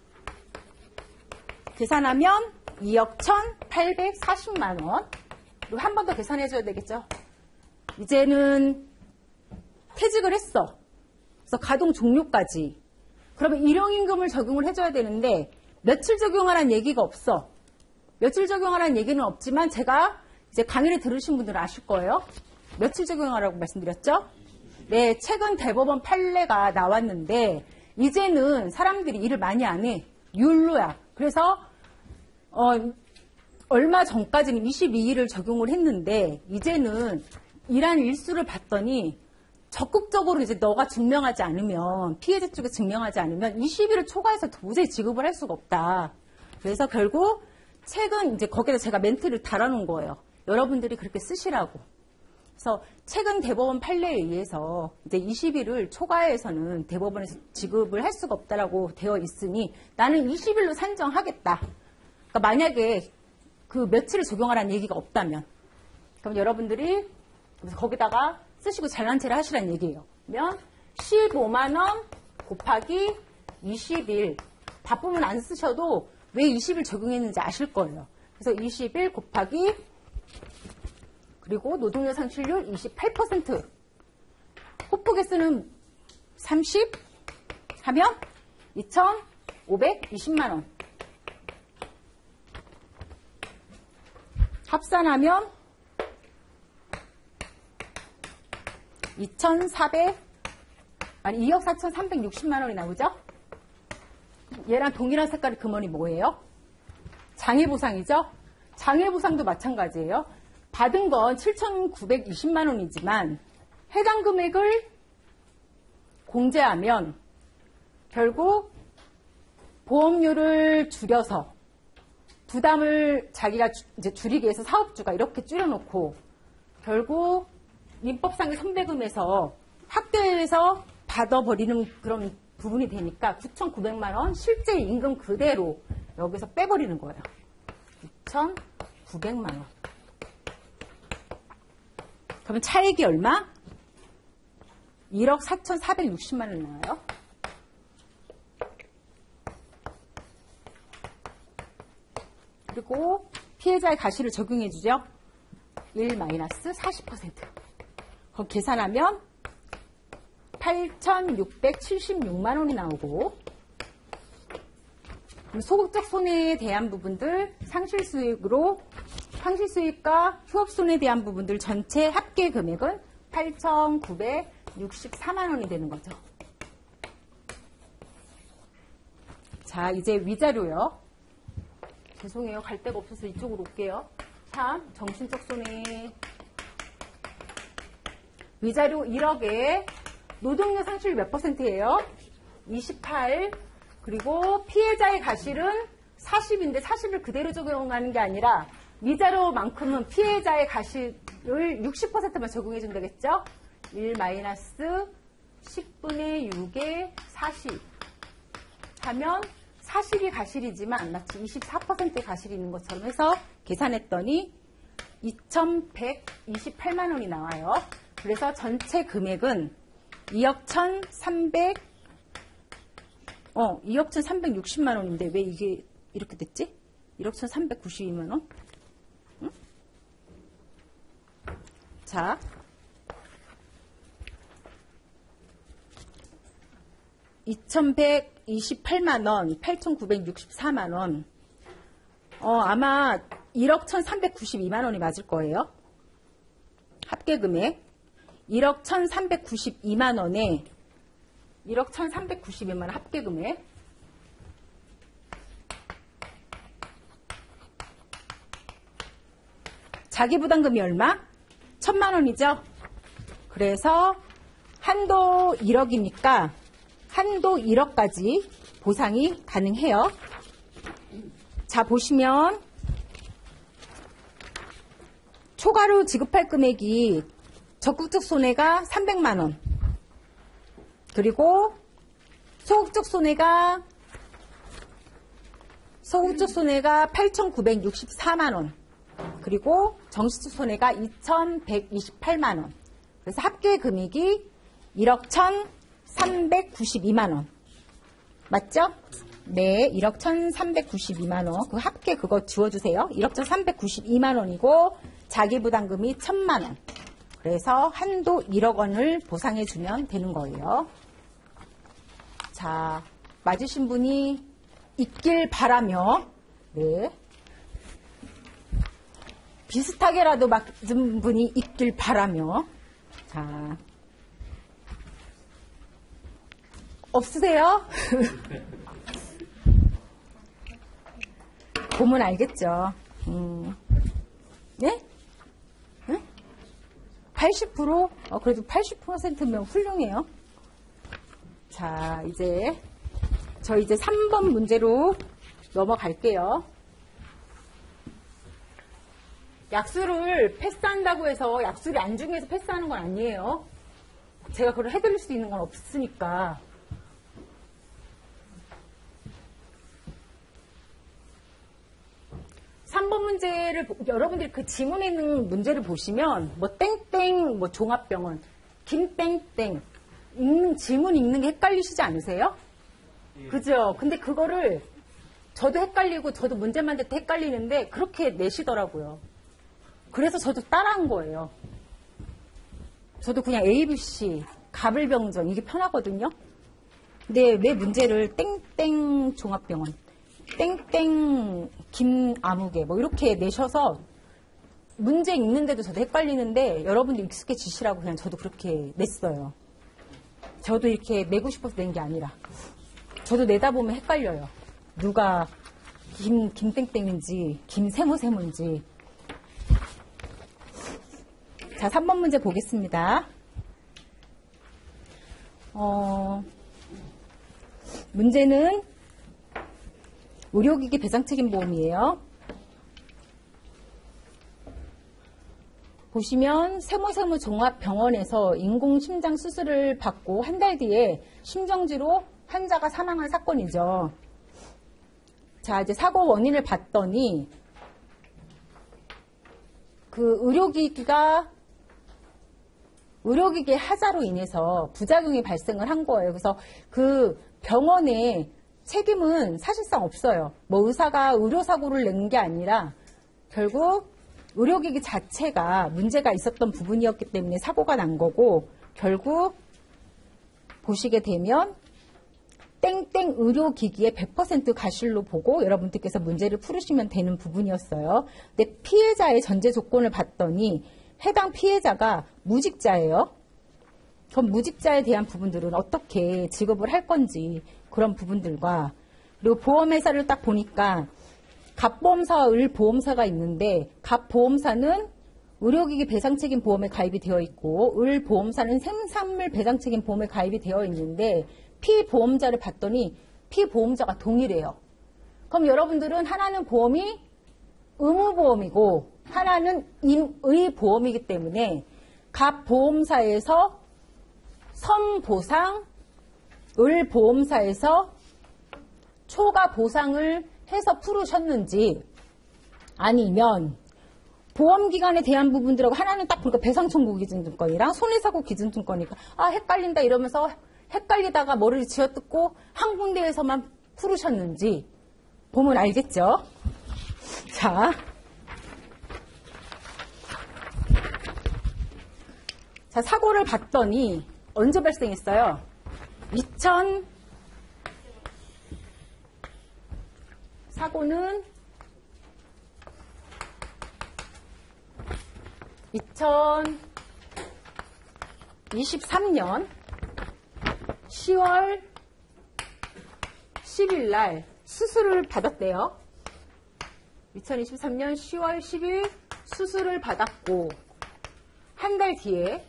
Speaker 1: 계산하면 이억 천팔백사십만 원. 그리고 한 번 더 계산해줘야 되겠죠. 이제는 퇴직을 했어. 그래서 가동 종료까지. 그러면 일용임금을 적용을 해줘야 되는데 며칠 적용하라는 얘기가 없어. 며칠 적용하라는 얘기는 없지만 제가 이제 강의를 들으신 분들은 아실 거예요. 며칠 적용하라고 말씀드렸죠? 네, 최근 대법원 판례가 나왔는데 이제는 사람들이 일을 많이 안 해. 율로야. 그래서 어, 얼마 전까지는 이십이 일을 적용을 했는데 이제는 일한 일수를 봤더니 적극적으로 이제 너가 증명하지 않으면, 피해자 쪽에 증명하지 않으면 이십 일을 초과해서 도저히 지급을 할 수가 없다. 그래서 결국 최근 이제 거기다 제가 멘트를 달아놓은 거예요. 여러분들이 그렇게 쓰시라고. 그래서 최근 대법원 판례에 의해서 이제 이십 일을 초과해서는 대법원에서 지급을 할 수가 없다라고 되어 있으니 나는 이십 일로 산정하겠다. 그러니까 만약에 그 며칠을 적용하라는 얘기가 없다면, 그럼 여러분들이 거기다가 쓰시고 잘난 체를 하시라는 얘기예요. 그러면 십오만 원 곱하기 이십 일, 바쁘면 안 쓰셔도 왜 이십 일 적용했는지 아실 거예요. 그래서 이십 일 곱하기, 그리고 노동력 상실률 이십팔 퍼센트, 호프게스는 삼십 하면 이천오백이십만 원. 합산하면 이천사백, 아니 이억 사천삼백육십만 원이 나오죠? 얘랑 동일한 색깔의 금원이 뭐예요? 장애보상이죠? 장애보상도 마찬가지예요. 받은 건 칠천구백이십만 원이지만 해당 금액을 공제하면 결국 보험료를 줄여서 부담을 자기가 이제 줄이기 위해서 사업주가 이렇게 줄여놓고 결국 민법상의 선배금에서 확대해서 받아버리는 그런 부분이 되니까 구천구백만 원 실제 임금 그대로 여기서 빼버리는 거예요. 구천구백만 원. 그러면 차액이 얼마? 일억 사천사백육십만 원 나와요. 그리고 피해자의 가시를 적용해주죠. 일 마이너스 사십 퍼센트. 그럼 계산하면 팔천육백칠십육만 원이 나오고, 소극적 손해에 대한 부분들 상실수익으로 상실수익과 휴업손해에 대한 부분들 전체 합계 금액은 팔천구백육십사만 원이 되는 거죠. 자, 이제 위자료요. 죄송해요. 갈 데가 없어서 이쪽으로 올게요. 삼. 정신적 손해. 위자료 일억에 노동력 상실률 몇 퍼센트예요? 이십팔. 그리고 피해자의 가실은 사십인데 사십을 그대로 적용하는 게 아니라 위자료만큼은 피해자의 가실을 육십 퍼센트만 적용해 준다겠죠? 일 마이너스 십분의 육에 사십 하면 사십이 가실이지만 마치 이십사 퍼센트의 가실이 있는 것처럼 해서 계산했더니 이천백이십팔만 원이 나와요. 그래서 전체 금액은 이억 천삼백, 어, 이억 천삼백육십만 원인데 왜 이게 이렇게 됐지? 일억 천삼백구십이만 원? 응? 자. 이천백이십팔만 원, 팔천구백육십사만 원. 어, 아마 일억 천삼백구십이만 원이 맞을 거예요. 합계 금액. 일억 천삼백구십이만 원에 일억 천삼백구십이만 원 합계 금액. 자기부담금이 얼마? 천만 원이죠. 그래서 한도 일억이니까 한도 일억까지 보상이 가능해요. 자, 보시면 초과로 지급할 금액이 적극적 손해가 삼백만 원, 그리고 소극적 손해가 소극적 손해가 팔천구백육십사만 원, 그리고 정신적 손해가 이천백이십팔만 원. 그래서 합계 금액이 일억 천삼백구십이만 원. 맞죠? 네, 일억 천삼백구십이만 원. 그 합계 그거 지워주세요. 일억 천삼백구십이만 원이고 자기부담금이 천만 원. 그래서 한도 일억 원을 보상해주면 되는 거예요. 자, 맞으신 분이 있길 바라며, 네. 비슷하게라도 맞은 분이 있길 바라며, 자. 없으세요? 보면 알겠죠. 음. 네? 네? 팔십 퍼센트? 어, 그래도 팔십 퍼센트면 훌륭해요. 자, 이제 저 이제 삼 번 문제로 넘어갈게요. 약수를 패스한다고 해서 약수를 안중에서 패스하는 건 아니에요. 제가 그걸 해드릴 수 있는 건 없으니까. 삼 번 문제를, 여러분들이 그 지문에 있는 문제를 보시면, 뭐, 땡땡, 뭐, 종합병원, 김땡땡, 읽는, 지문 읽는 게 헷갈리시지 않으세요? 예. 그죠? 근데 그거를, 저도 헷갈리고, 저도 문제 만들 때 헷갈리는데, 그렇게 내시더라고요. 그래서 저도 따라한 거예요. 저도 그냥 에이비씨, 가불병정, 이게 편하거든요? 근데 왜 문제를 땡땡 종합병원, 땡땡 김아무개 뭐 이렇게 내셔서 문제 읽는데도 저도 헷갈리는데 여러분도 익숙해지시라고 그냥 저도 그렇게 냈어요. 저도 이렇게 내고 싶어서 낸 게 아니라 저도 내다 보면 헷갈려요. 누가 김, 김땡땡인지 김세무세무인지. 자, 삼 번 문제 보겠습니다. 어, 문제는 의료기기 배상책임보험이에요. 보시면 세무세무 종합병원에서 인공심장 수술을 받고 한 달 뒤에 심정지로 환자가 사망한 사건이죠. 자, 이제 사고 원인을 봤더니 그 의료기기가 의료기기의 하자로 인해서 부작용이 발생을 한 거예요. 그래서 그 병원의 책임은 사실상 없어요. 뭐 의사가 의료사고를 낸 게 아니라 결국 의료기기 자체가 문제가 있었던 부분이었기 때문에 사고가 난 거고, 결국 보시게 되면 땡땡 의료기기의 백 퍼센트 과실로 보고 여러분들께서 문제를 풀으시면 되는 부분이었어요. 근데 피해자의 전제 조건을 봤더니 해당 피해자가 무직자예요. 그럼 무직자에 대한 부분들은 어떻게 지급을 할 건지 그런 부분들과, 그리고 보험회사를 딱 보니까 갑보험사와 을보험사가 있는데, 갑보험사는 의료기기 배상책임 보험에 가입이 되어 있고 을보험사는 생산물 배상책임 보험에 가입이 되어 있는데, 피보험자를 봤더니 피보험자가 동일해요. 그럼 여러분들은 하나는 보험이 의무보험이고 하나는 임의보험이기 때문에 갑보험사에서 선보상, 을보험사에서 초과 보상을 해서 풀으셨는지, 아니면 보험기간에 대한 부분들하고 하나는 딱 보니까 배상청구 기준증권이랑 손해사고 기준증권이니까 아 헷갈린다 이러면서 헷갈리다가 머리를 쥐어뜯고 한 군데에서만 풀으셨는지 보면 알겠죠? 자, 자 사고를 봤더니 언제 발생했어요? 이천 사고는 이천이십삼 년 시월 십일 날 수술을 받았대요. 이천이십삼 년 시월 십일 수술을 받았고, 한 달 뒤에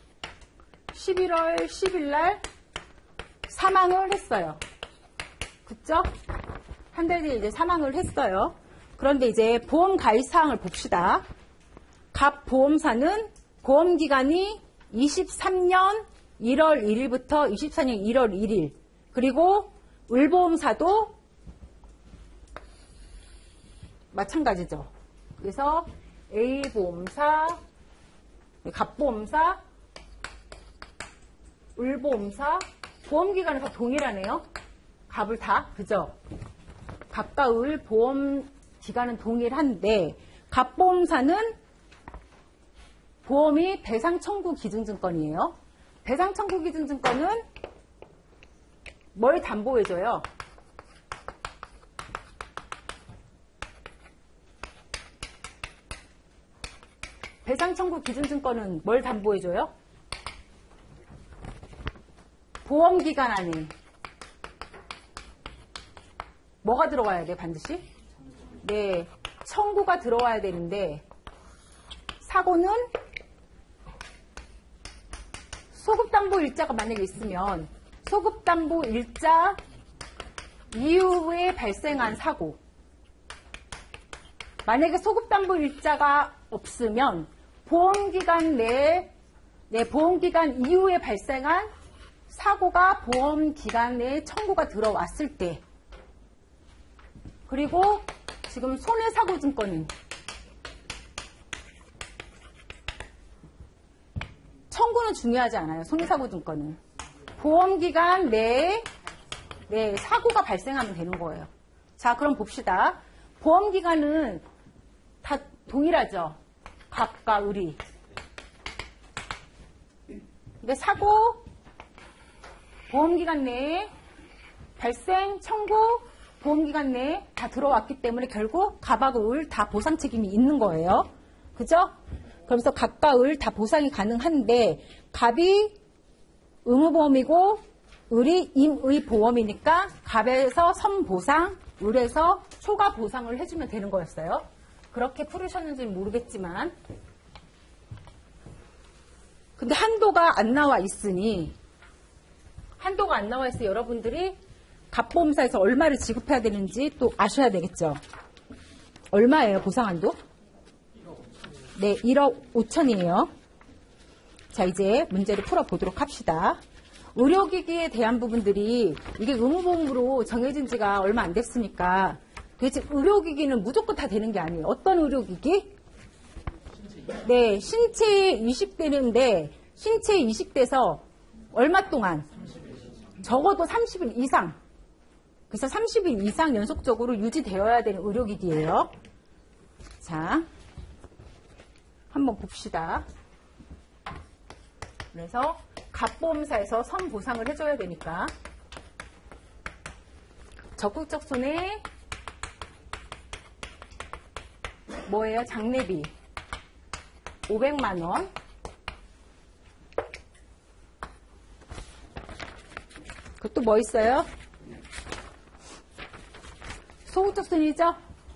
Speaker 1: 십일월 십일 날 사망을 했어요. 그쵸? 한 달 뒤에 이제 사망을 했어요. 그런데 이제 보험 가입 사항을 봅시다. 갑보험사는 보험기간이 이십삼 년 일월 일일부터 이십사 년 일월 일일, 그리고 을보험사도 마찬가지죠. 그래서 A보험사, 갑보험사, 을보험사, 보험기간은 다 동일하네요. 갑을 다, 그죠? 갑과 을 보험기간은 동일한데, 갑보험사는 보험이 배상청구 기준증권이에요. 배상청구 기준증권은 뭘 담보해줘요? 배상청구 기준증권은 뭘 담보해줘요? 보험기간 안에 뭐가 들어와야 돼, 반드시? 네, 청구가 들어와야 되는데, 사고는 소급담보 일자가 만약에 있으면 소급담보 일자 이후에 발생한 사고, 만약에 소급담보 일자가 없으면 보험기간 내에, 네, 보험기간 이후에 발생한 사고가 보험기간 내에 청구가 들어왔을 때, 그리고 지금 손해사고증권은 청구는 중요하지 않아요. 손해사고증권은 보험기간 내에 네, 사고가 발생하면 되는 거예요. 자, 그럼 봅시다. 보험기간은 다 동일하죠. 갑과 을이. 근데 사고 보험기간 내에 발생, 청구 보험기간 내에 다 들어왔기 때문에 결국 갑하고 을 다 보상 책임이 있는 거예요. 그죠? 그러면서 갑과 을 다 보상이 가능한데, 갑이 의무보험이고 을이 임의보험이니까 갑에서 선보상, 을에서 초과 보상을 해주면 되는 거였어요. 그렇게 풀으셨는지는 모르겠지만, 근데 한도가 안 나와 있으니, 한도가 안 나와 있으니 여러분들이 갑보험사에서 얼마를 지급해야 되는지 또 아셔야 되겠죠. 얼마예요, 보상한도? 네, 일억 오천이에요. 자, 이제 문제를 풀어보도록 합시다. 의료기기에 대한 부분들이 이게 의무보험으로 정해진 지가 얼마 안 됐으니까 도대체 의료기기는 무조건 다 되는 게 아니에요. 어떤 의료기기? 네, 신체 이식되는데 신체 이식돼서 얼마 동안? 적어도 삼십 일 이상. 그래서 삼십 일 이상 연속적으로 유지되어야 되는 의료기기예요. 자, 한번 봅시다. 그래서 갑보험사에서 선보상을 해줘야 되니까 적극적 손해 뭐예요? 장례비 오백만 원. 그것도 뭐 있어요? 소극적 손해죠?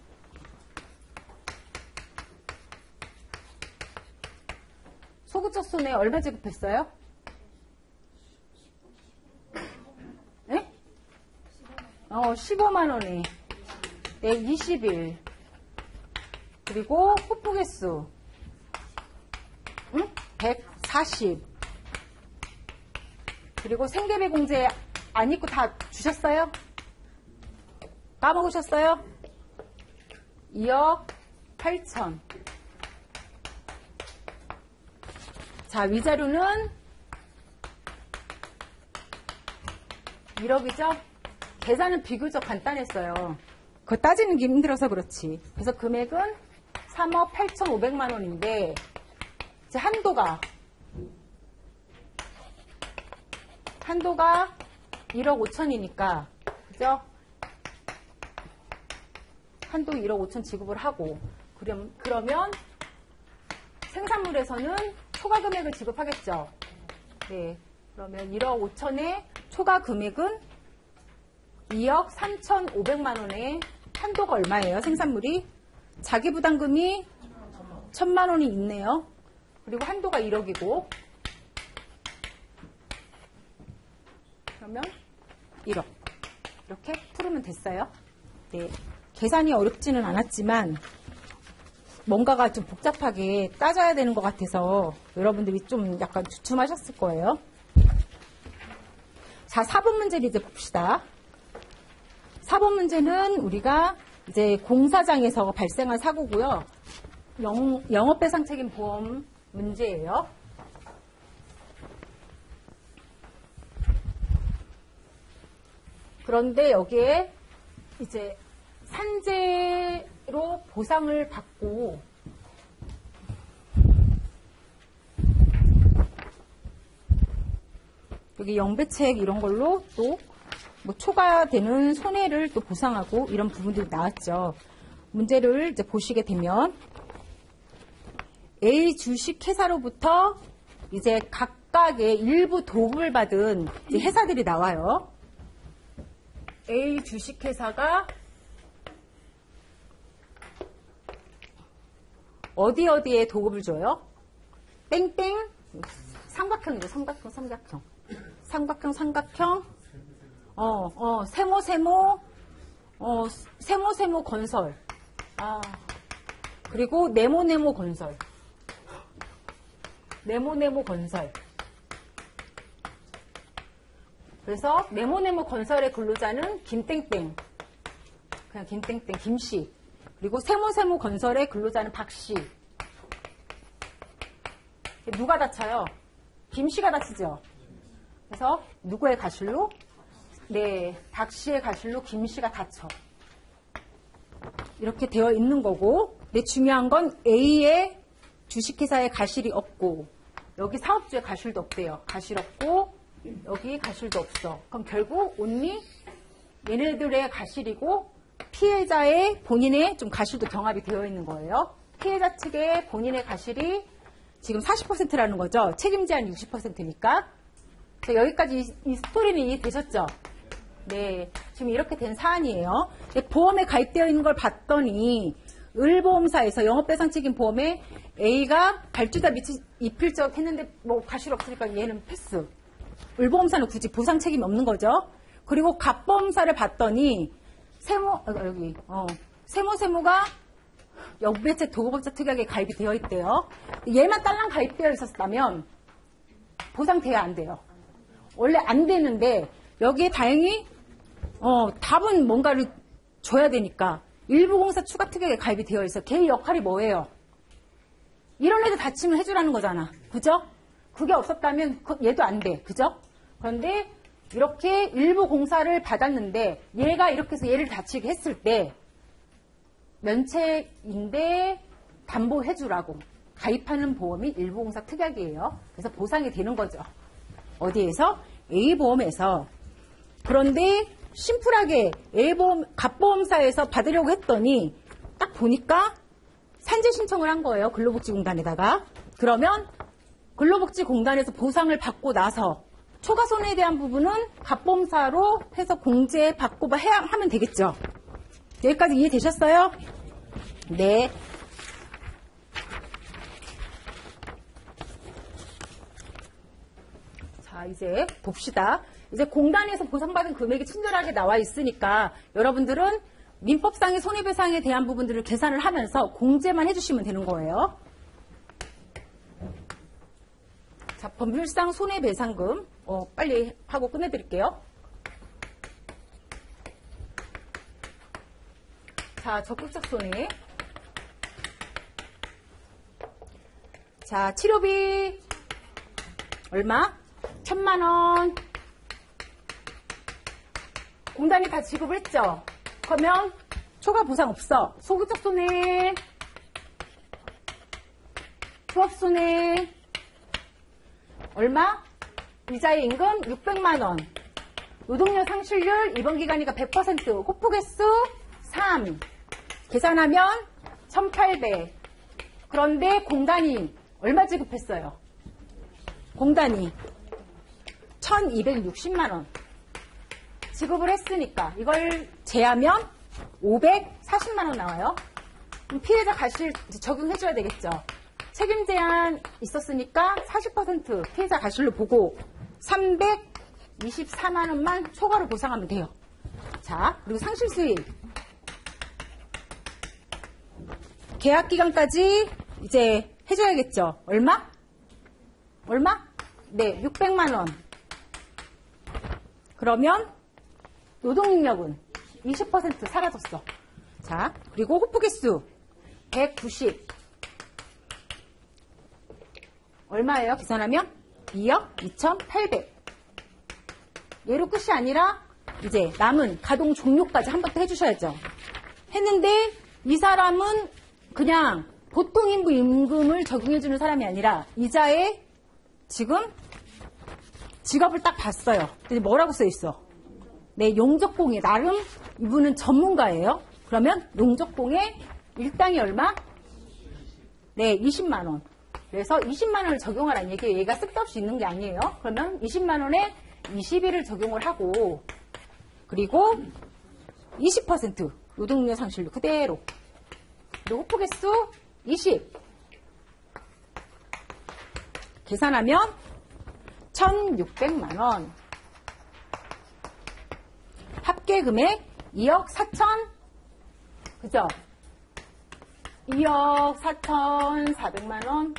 Speaker 1: 소극적 손해 얼마 지급했어요? 네? 어, 십오만 원에 네, 이십 일. 그리고 호프 개수 응? 백사십. 그리고 생계비 공제 안 입고 다 주셨어요? 까먹으셨어요? 이억 팔천. 자, 위자료는 일억이죠? 계산은 비교적 간단했어요. 그거 따지는 게 힘들어서 그렇지. 그래서 금액은 삼억 팔천오백만 원인데 이제 한도가 한도가 일억 오천이니까 그죠? 한도 일억 오천 지급을 하고 그럼, 그러면 생산물에서는 초과 금액을 지급하겠죠. 네, 그러면 일억 오천의 초과 금액은 이억 삼천오백만 원의 한도가 얼마예요? 생산물이 자기 부담금이 천만 원이 있네요. 그리고 한도가 일억이고 그러면 일억 이렇게 풀으면 됐어요. 네, 계산이 어렵지는 않았지만 뭔가가 좀 복잡하게 따져야 되는 것 같아서 여러분들이 좀 약간 주춤하셨을 거예요. 자, 사 번 문제를 이제 봅시다. 사 번 문제는 우리가 이제 공사장에서 발생한 사고고요. 영, 영업배상 책임 보험 문제예요. 그런데 여기에 이제 산재로 보상을 받고 여기 영배책 이런 걸로 또 뭐 초과되는 손해를 또 보상하고 이런 부분들이 나왔죠. 문제를 이제 보시게 되면 A 주식회사로부터 이제 각각의 일부 도움을 받은 이제 회사들이 나와요. A 주식회사가 어디 어디에 도급을 줘요? 땡땡 삼각형이죠. 삼각형 삼각형 삼각형 삼각형 어, 어, 세모 세모 어, 세모 세모 건설 아 그리고 네모 네모 건설 네모 네모 건설 그래서 네모 네모 건설의 근로자는 김땡땡 그냥 김땡땡 김씨 그리고 세모 세모 건설의 근로자는 박씨. 누가 다쳐요? 김씨가 다치죠. 그래서 누구의 가실로? 네, 박씨의 가실로 김씨가 다쳐. 이렇게 되어 있는 거고, 근데 중요한 건 A의 주식회사에 가실이 없고 여기 사업주의 가실도 없대요. 가실 없고 여기 가실도 없어. 그럼 결국 온리 얘네들의 가실이고 피해자의 본인의 좀 가실도 경합이 되어 있는 거예요. 피해자 측의 본인의 가실이 지금 사십 퍼센트라는 거죠. 책임 제한 육십 퍼센트니까. 자, 여기까지 이, 이 스토리는 이해되셨죠? 네, 지금 이렇게 된 사안이에요. 보험에 가입되어 있는 걸 봤더니 을보험사에서 영업배상책임 보험에 A가 발주자 미치 입필적 했는데 뭐 가실 없으니까 얘는 패스. 을보험사는 굳이 보상 책임이 없는 거죠. 그리고 갑보험사를 봤더니 세모 어, 여기 어, 세모 세모가 영배책 도급업자 특약에 가입이 되어 있대요. 얘만 딸랑 가입되어 있었다면 보상돼야 안 돼요. 원래 안 되는데 여기에 다행히 어, 답은 뭔가를 줘야 되니까 일부 공사 추가 특약에 가입이 되어 있어. 걔 역할이 뭐예요? 이런 애들 다치면 해주라는 거잖아. 그죠? 그게 없었다면 얘도 안 돼. 그죠? 그런데 이렇게 일부 공사를 받았는데 얘가 이렇게 해서 얘를 다치게 했을 때 면책인데 담보해주라고 가입하는 보험이 일부 공사 특약이에요. 그래서 보상이 되는 거죠. 어디에서? A보험에서. 그런데 심플하게 A보험, 갑보험사에서 받으려고 했더니 딱 보니까 산재 신청을 한 거예요. 근로복지공단에다가. 그러면 근로복지공단에서 보상을 받고 나서 초과손해에 대한 부분은 갑보험사로 해서 공제받고 해야 하면 되겠죠. 여기까지 이해되셨어요? 네. 자, 이제 봅시다. 이제 공단에서 보상받은 금액이 친절하게 나와 있으니까 여러분들은 민법상의 손해배상에 대한 부분들을 계산을 하면서 공제만 해주시면 되는 거예요. 자, 법률상 손해배상금 어, 빨리 하고 끝내드릴게요. 자, 적극적 손해. 자, 치료비 얼마? 천만 원. 공단이 다 지급을 했죠? 그러면 초과 보상 없어. 소극적 손해, 투업 손해 얼마? 이자의 임금 육백만 원. 노동력 상실률 이번 기간이니까 백 퍼센트. 호프 개수 삼. 계산하면 천팔백. 그런데 공단이 얼마 지급했어요? 공단이 천이백육십만 원 지급을 했으니까 이걸 제하면 오백사십만 원 나와요. 그럼 피해자 과실 적용해줘야 되겠죠. 책임 제한 있었으니까 사십 퍼센트 피해자 과실로 보고 삼백이십사만 원만 초과로 보상하면 돼요. 자, 그리고 상실 수익. 계약 기간까지 이제 해줘야겠죠. 얼마? 얼마? 네, 육백만 원. 그러면 노동능력은 이십 퍼센트 사라졌어. 자, 그리고 호프 개수 백구십. 얼마예요? 계산하면 이억 이천팔백. 얘로 끝이 아니라 이제 남은 가동 종료까지 한 번 더 해주셔야죠. 했는데 이 사람은 그냥 보통 인부 임금을 적용해주는 사람이 아니라 이자에 지금 지갑을 딱 봤어요. 근데 뭐라고 써있어? 네, 용적공예. 나름 이분은 전문가예요. 그러면 용적공예 일당이 얼마? 네, 이십만 원. 그래서 이십만 원을 적용하라는 얘기예요. 얘가 쓸데없이 있는 게 아니에요. 그러면 이십만 원에 이십 일을 적용을 하고 그리고 이십 퍼센트 노동력 상실률 그대로. 그리고 호프 개수 이십. 계산하면 천육백만 원. 합계 금액 이억 사천. 그죠? 이억 사천사백만 원.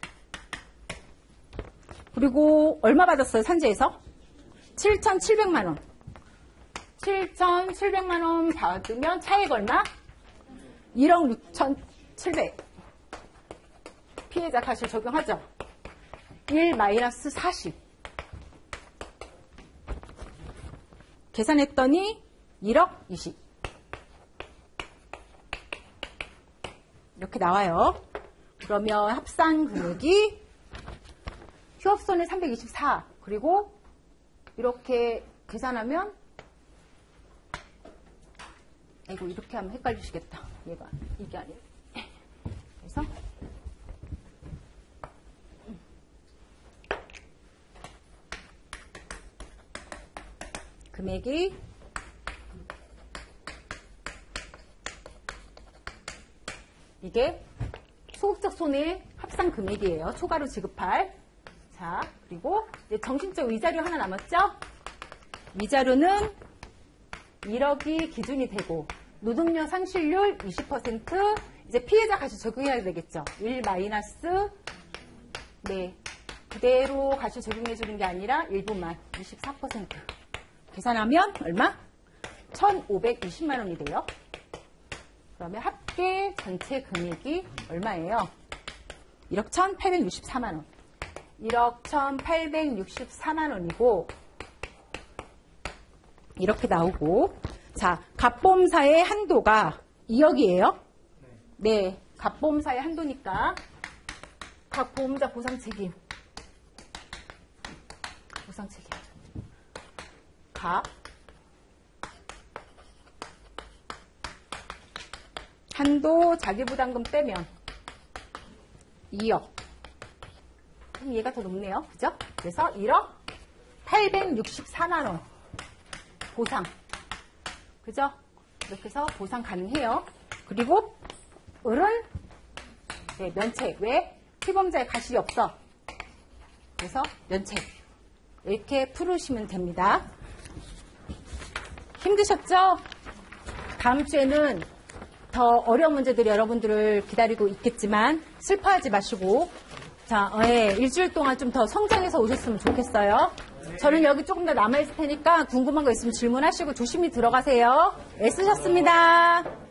Speaker 1: 그리고 얼마 받았어요? 산재에서? 칠천칠백만 원. 칠천칠백만 원 받으면 차액 얼마? 일억 육천칠백. 피해자 과실 적용하죠. 일 마이너스 사십. 계산했더니 일억 이십. 이렇게 나와요. 그러면 합산 금액이 휴업손해 삼백이십사. 그리고 이렇게 계산하면 아이고 이렇게 하면 헷갈리시겠다. 얘가 이게 아니에요. 그래서 금액이 이게 소극적 손해 합산 금액이에요. 초과로 지급할. 자, 그리고 이제 정신적 위자료 하나 남았죠? 위자료는 일억이 기준이 되고 노동력 상실률 이십 퍼센트 이제 피해자 과실 적용해야 되겠죠. 일 마이너스 네 그대로 같이 적용해 주는 게 아니라 일부만 이십사 퍼센트. 계산하면 얼마? 천오백이십만 원이 돼요. 그러면 합계 전체 금액이 얼마예요? 일억 천팔백육십사만 원. 일억 천팔백육십사만 원이고 이렇게 나오고, 자, 갑보험사의 한도가 이억이에요. 네, 갑보험사의 한도니까 각 보험자 보상 책임. 보상 책임. 갑 한도 자기부담금 빼면 이억. 그럼 얘가 더 높네요. 그죠? 그래서 일억 팔백육십사만 원 보상. 그죠? 이렇게 해서 보상 가능해요. 그리고 을은 네, 면책. 왜? 피보험자의 가실이 없어. 그래서 면책. 이렇게 풀으시면 됩니다. 힘드셨죠? 다음 주에는 더 어려운 문제들이 여러분들을 기다리고 있겠지만 슬퍼하지 마시고, 자, 예, 일주일 동안 좀 더 성장해서 오셨으면 좋겠어요. 저는 여기 조금 더 남아있을 테니까 궁금한 거 있으면 질문하시고 조심히 들어가세요. 애쓰셨습니다.